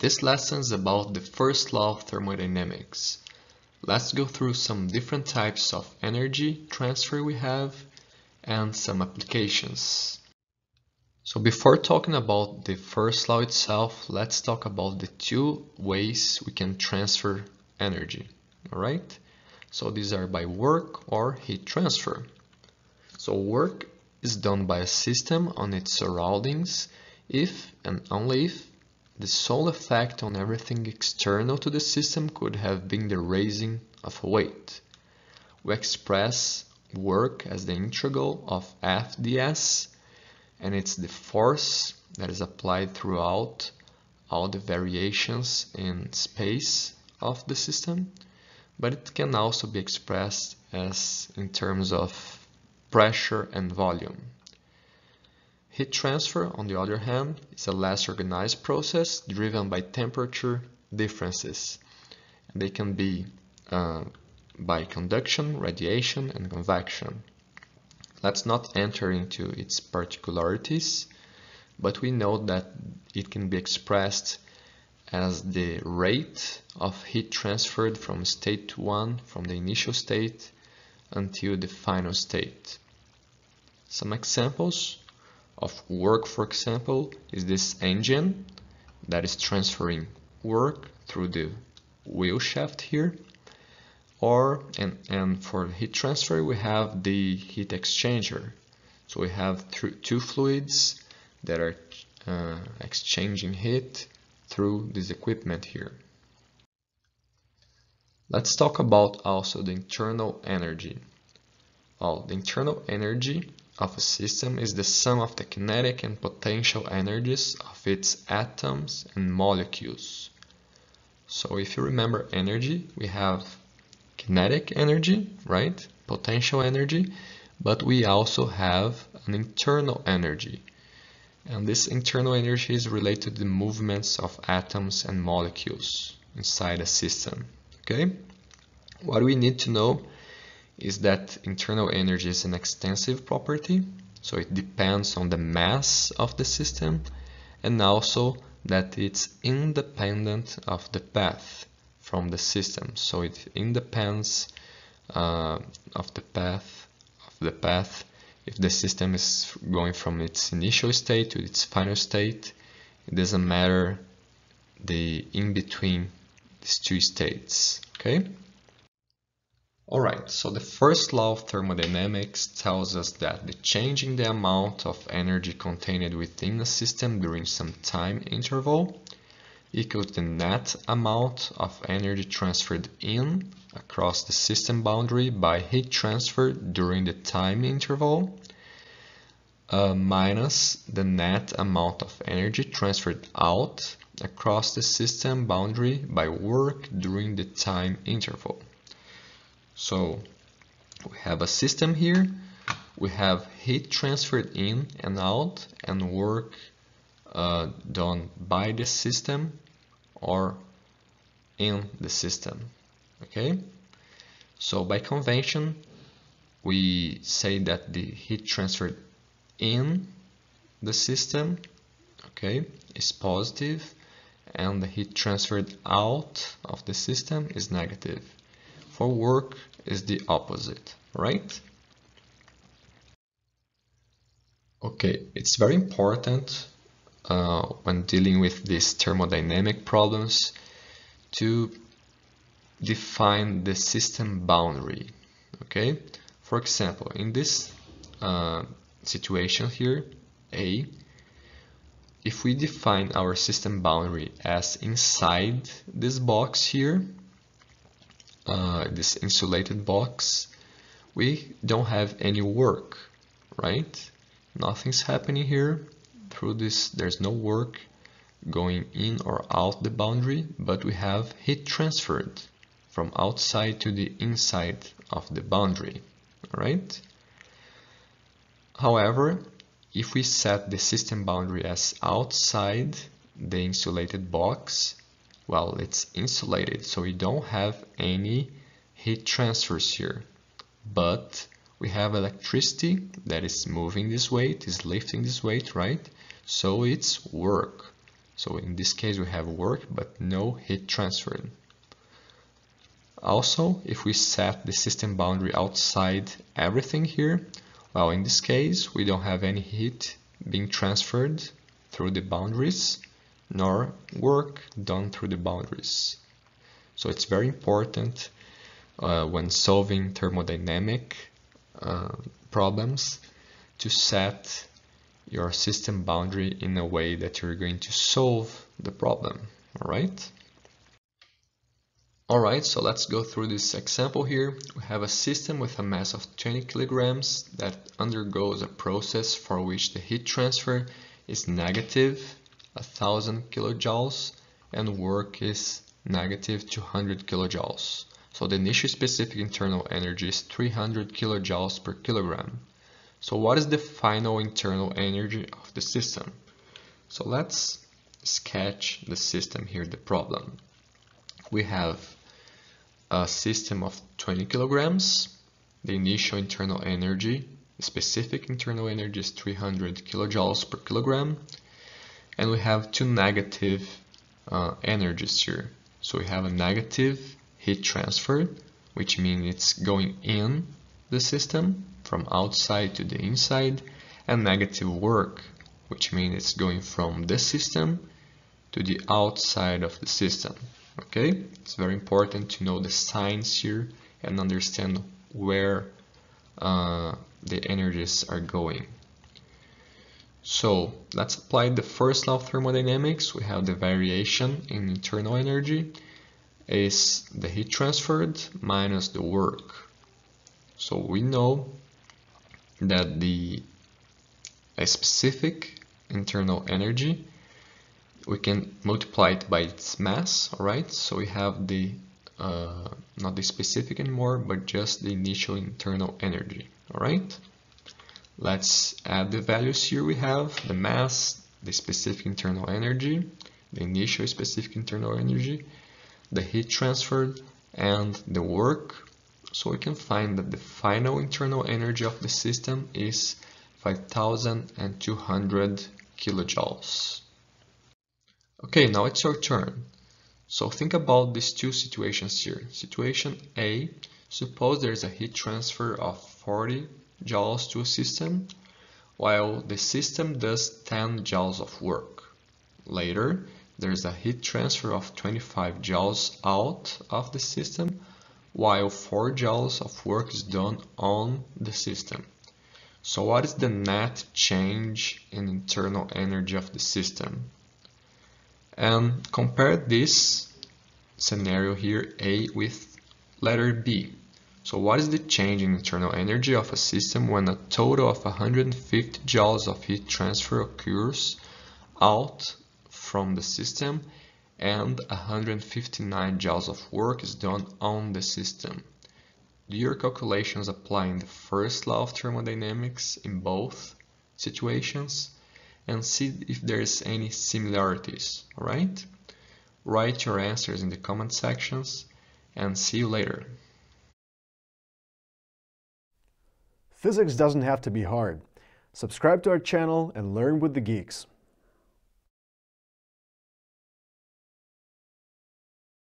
This lesson is about the first law of thermodynamics. Let's go through some different types of energy transfer we have and some applications. So before talking about the first law itself, let's talk about the two ways we can transfer energy. Alright? So these are by work or heat transfer. So work is done by a system on its surroundings if and only if the sole effect on everything external to the system could have been the raising of a weight. We express work as the integral of F ds, and it's the force that is applied throughout all the variations in space of the system, but it can also be expressed as in terms of pressure and volume. Heat transfer, on the other hand, is a less organized process driven by temperature differences. They can be by conduction, radiation, and convection. Let's not enter into its particularities, but we know that it can be expressed as the rate of heat transferred from state 1, from the initial state, until the final state. Some examples of work, for example, is this engine that is transferring work through the wheel shaft here, and for heat transfer we have the heat exchanger. So we have two fluids that are exchanging heat through this equipment here. Let's talk about also the internal energy. The internal energy of a system is the sum of the kinetic and potential energies of its atoms and molecules. So if you remember energy, we have kinetic energy, right? Potential energy, but we also have an internal energy. And this internal energy is related to the movements of atoms and molecules inside a system. Okay? What we need to know is that internal energy is an extensive property, so it depends on the mass of the system, and also that it's independent of the path from the system. So it independs of the path if the system is going from its initial state to its final state. It doesn't matter the in between these two states. Okay? Alright, so the first law of thermodynamics tells us that the change in the amount of energy contained within a system during some time interval equals the net amount of energy transferred in across the system boundary by heat transfer during the time interval minus the net amount of energy transferred out across the system boundary by work during the time interval. So we have a system here, we have heat transferred in and out and work done by the system or in the system. Okay, so by convention we say that the heat transferred in the system, okay, is positive, and the heat transferred out of the system is negative. For work is the opposite, right? Okay, it's very important when dealing with these thermodynamic problems to define the system boundary. Okay, for example, in this situation here, A, if we define our system boundary as inside this box here, this insulated box, we don't have any work, right? Nothing's happening here. Through this, there's no work going in or out the boundary, but we have heat transferred from outside to the inside of the boundary, right? However, if we set the system boundary as outside the insulated box, well, it's insulated, so we don't have any heat transfers here, but we have electricity that is moving this weight, is lifting this weight, right? So it's work. So in this case we have work but no heat transferred. Also, if we set the system boundary outside everything here, well, in this case we don't have any heat being transferred through the boundaries, nor work done through the boundaries. So it's very important when solving thermodynamic problems to set your system boundary in a way that you're going to solve the problem. Alright, so let's go through this example here. We have a system with a mass of 20 kilograms that undergoes a process for which the heat transfer is negative 1000 kilojoules and work is negative 200 kilojoules. So the initial specific internal energy is 300 kilojoules per kilogram. So what is the final internal energy of the system? So let's sketch the system here, the problem. We have a system of 20 kilograms. The initial internal energy, the specific internal energy is 300 kilojoules per kilogram. And we have two negative energies here. So we have a negative heat transfer, which means it's going in the system from outside to the inside, and negative work, which means it's going from the system to the outside of the system. Okay, it's very important to know the signs here and understand where the energies are going. So let's apply the first law of thermodynamics. We have the variation in internal energy is the heat transferred minus the work. So we know that the specific internal energy, we can multiply it by its mass, alright? So we have the not the specific anymore, but just the initial internal energy, alright? Let's add the values here. We have the mass, the specific internal energy, the initial specific internal energy, the heat transferred, and the work. So we can find that the final internal energy of the system is 5200 kilojoules. Okay, now it's your turn. So think about these two situations here. Situation A, suppose there's a heat transfer of 40 joules to a system, while the system does 10 joules of work. Later, there's a heat transfer of 25 joules out of the system, while 4 joules of work is done on the system. So what is the net change in internal energy of the system? And compare this scenario here, A, with letter B. So what is the change in internal energy of a system when a total of 150 joules of heat transfer occurs out from the system and 159 joules of work is done on the system? Do your calculations applying the first law of thermodynamics in both situations and see if there's any similarities, alright? Write your answers in the comment sections and see you later. Physics doesn't have to be hard. Subscribe to our channel and learn with the geeks.